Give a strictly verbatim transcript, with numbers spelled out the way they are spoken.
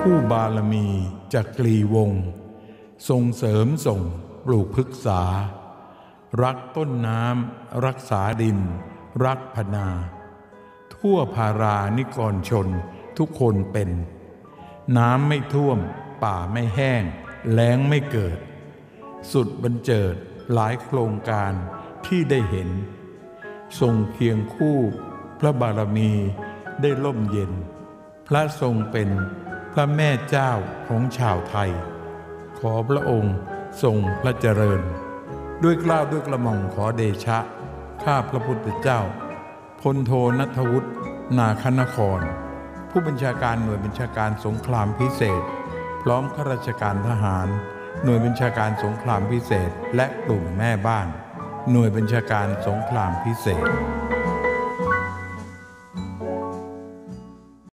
คู่บารมีจักรีวงศ์ส่งเสริมส่งปลูกพฤกษารักต้นน้ำรักษาดินรักพนาทั่วภารานิกรชนทุกคนเป็นน้ำไม่ท่วมป่าไม่แห้งแล้งไม่เกิดสุดบรรเจิดหลายโครงการที่ได้เห็นทรงเคียงคู่พระบารมีได้ร่มเย็นพระทรงเป็นพระแม่เจ้าของชาวไทยขอพระองค์ทรงพระเจริญด้วยเกล้าด้วยกระหม่อมขอเดชะข้าพระพุทธเจ้าพลโทณัฐวุฒินาคนครผู้บัญชาการหน่วยบัญชาการสงครามพิเศษพร้อมข้าราชการทหารหน่วยบัญชาการสงครามพิเศษและกลุ่มแม่บ้านหน่วยบัญชาการสงครามพิเศษ